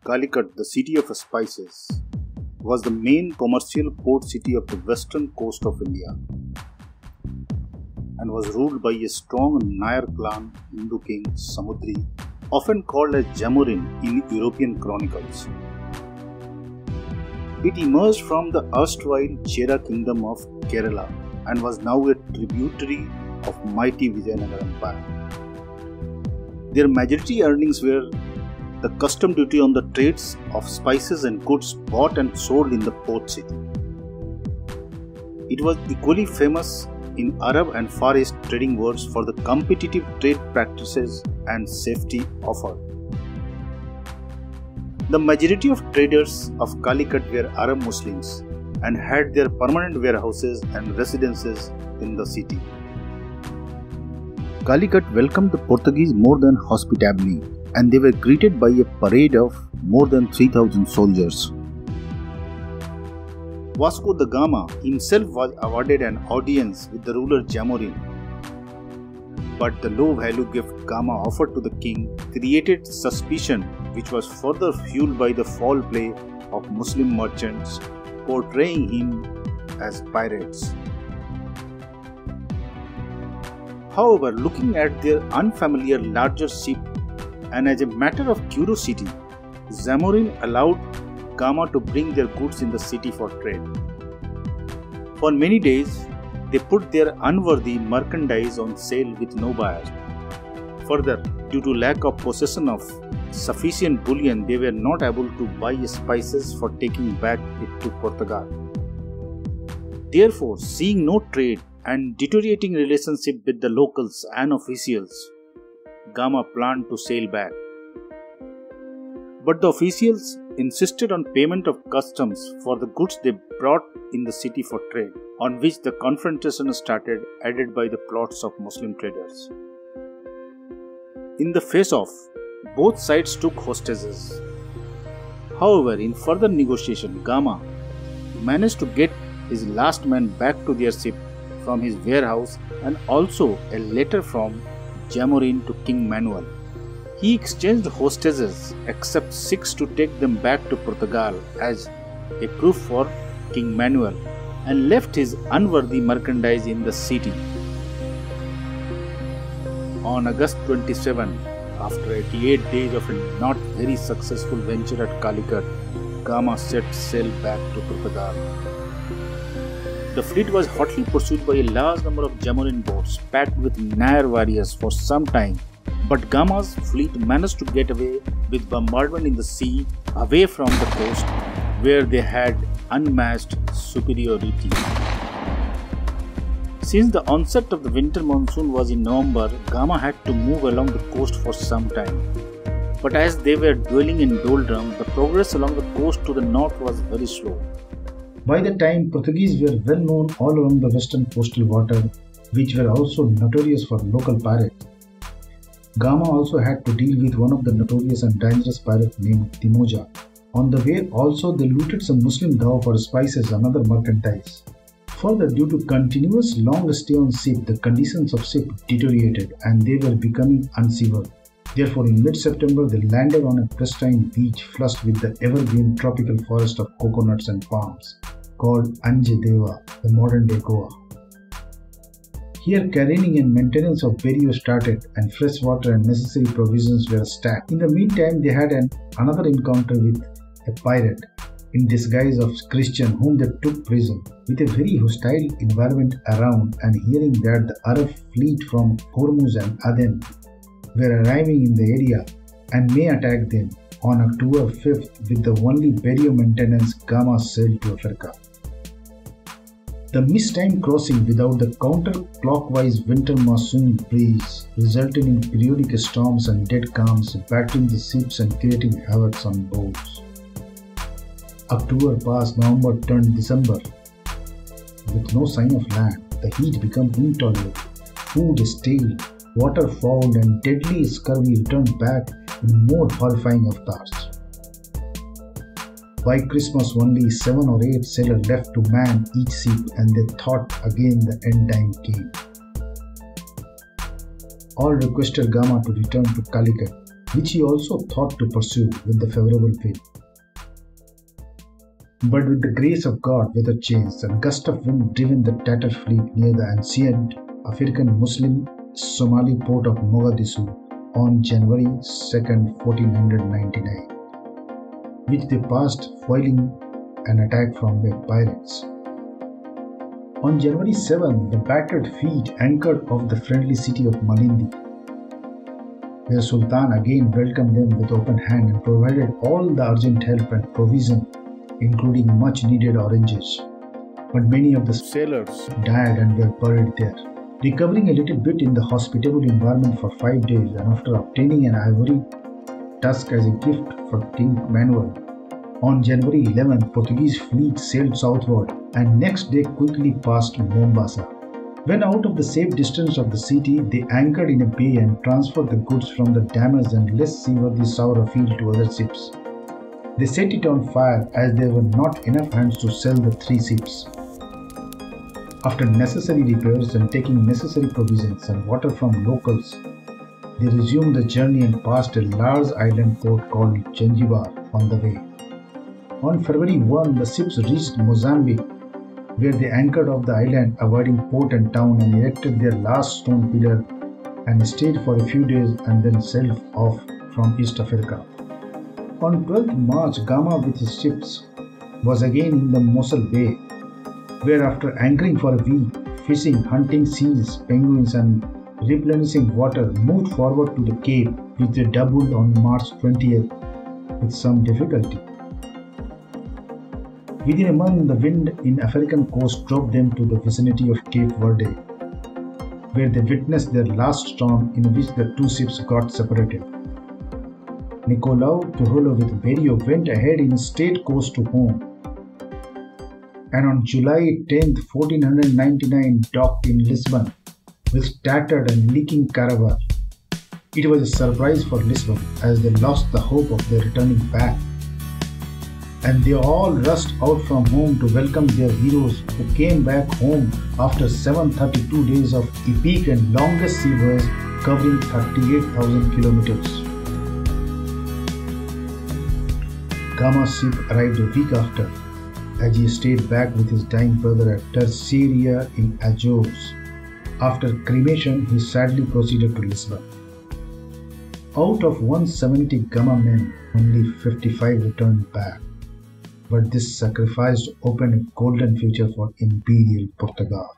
Calicut, the city of spices, was the main commercial port city of the western coast of India and was ruled by a strong Nair clan Hindu king Samudri, often called as Jamurin in European chronicles. It emerged from the erstwhile Chera kingdom of Kerala and was now a tributary of mighty Vijayanagara Empire. Their majority earnings were the custom duty on the trades of spices and goods bought and sold in the port city. It was equally famous in Arab and Far East trading worlds for the competitive trade practices and safety offered. The majority of traders of Calicut were Arab Muslims and had their permanent warehouses and residences in the city. Calicut welcomed the Portuguese more than hospitably, and they were greeted by a parade of more than 3,000 soldiers. Vasco da Gama himself was awarded an audience with the ruler Jamurin, but the low-value gift Gama offered to the king created suspicion, which was further fueled by the foul play of Muslim merchants portraying him as pirates. However, looking at their unfamiliar larger ship and as a matter of curiosity, Jamurin allowed Gama to bring their goods in the city for trade. For many days, they put their unworthy merchandise on sale with no buyers. Further, due to lack of possession of sufficient bullion, they were not able to buy spices for taking back it to Portugal. Therefore, seeing no trade and deteriorating relationship with the locals and officials, Gama planned to sail back. But the officials insisted on payment of customs for the goods they brought in the city for trade, on which the confrontation started, aided by the plots of Muslim traders. In the face-off, both sides took hostages. However, in further negotiation, Gama managed to get his last man back to their ship from his warehouse and also a letter from Jamurin to King Manuel. He exchanged hostages except 6 to take them back to Portugal as a proof for King Manuel and left his unworthy merchandise in the city. On August 27, after 88 days of a not very successful venture at Calicut, Gama set sail back to Portugal. The fleet was hotly pursued by a large number of Jamurin boats packed with Nair warriors for some time, but Gama's fleet managed to get away with bombardment in the sea away from the coast, where they had unmatched superiority. Since the onset of the winter monsoon was in November, Gama had to move along the coast for some time. But as they were dwelling in doldrum, the progress along the coast to the north was very slow. By the time, Portuguese were well known all along the western coastal water, which were also notorious for local pirates. Gama also had to deal with one of the notorious and dangerous pirates named Timoja. On the way also they looted some Muslim dhow for spices and other merchandise. Further, due to continuous long stay on ship, the conditions of ship deteriorated and they were becoming uncivil. Therefore, in mid-September, they landed on a pristine beach flushed with the evergreen tropical forest of coconuts and palms, called Anje Deva, the modern-day Goa. Here, careening and maintenance of barrier started and fresh water and necessary provisions were stacked. In the meantime, they had another encounter with a pirate in disguise of Christian whom they took prison. With a very hostile environment around and hearing that the Arab fleet from Hormuz and Aden were arriving in the area and may attack them, on October 5th, with the only barrier maintenance, Gama sailed to Africa. The mistimed crossing without the counter-clockwise winter monsoon breeze resulted in periodic storms and dead calms, battering the ships and creating havoc on boats. October passed, November turned December. With no sign of land, the heat became intolerable. Food stale, water fouled, and deadly scurvy returned back in more horrifying avatars. By Christmas, only 7 or 8 sailors left to man each ship, and they thought again the end time came. All requested Gama to return to Calicut, which he also thought to pursue with the favorable wind. But with the grace of God, weather changed, and a gust of wind driven the tattered fleet near the ancient African Muslim Somali port of Mogadishu on January 2, 1499, which they passed foiling an attack from the pirates. On January 7, the battered fleet anchored off the friendly city of Malindi, where Sultan again welcomed them with open hand and provided all the urgent help and provision, including much needed oranges. But many of the sailors died and were buried there. Recovering a little bit in the hospitable environment for 5 days, and after obtaining an ivory tusk as a gift for King Manuel, on January 11, Portuguese fleet sailed southward and next day quickly passed Mombasa. When out of the safe distance of the city, they anchored in a bay and transferred the goods from the damaged and less seaworthy Saura field to other ships. They set it on fire as there were not enough hands to sell the 3 ships. After necessary repairs and taking necessary provisions and water from locals, they resumed the journey and passed a large island port called Zanzibar on the way. On February 1, the ships reached Mozambique, where they anchored off the island, avoiding port and town, and erected their last stone pillar and stayed for a few days and then sailed off from East Africa. On 12th March, Gama with his ships was again in the Mosul Bay, where after anchoring for a week, fishing, hunting seals, penguins and replenishing water, moved forward to the Cape, which they doubled on March 20th with some difficulty. Within a month, the wind in African coast drove them to the vicinity of Cape Verde, where they witnessed their last storm, in which the 2 ships got separated. Nicolau Tuholo with Berio went ahead in a straight course to home, and on July 10, 1499 docked in Lisbon with tattered and leaking caravel. It was a surprise for Lisbon, as they lost the hope of their returning back, and they all rushed out from home to welcome their heroes who came back home after 732 days of epic and longest sea voyage covering 38,000 kilometers. Gama's ship arrived a week after, as he stayed back with his dying brother at Terceira in Azores. After cremation, he sadly proceeded to Lisbon. Out of 170 Gama men, only 55 returned back, but this sacrifice opened a golden future for Imperial Portugal.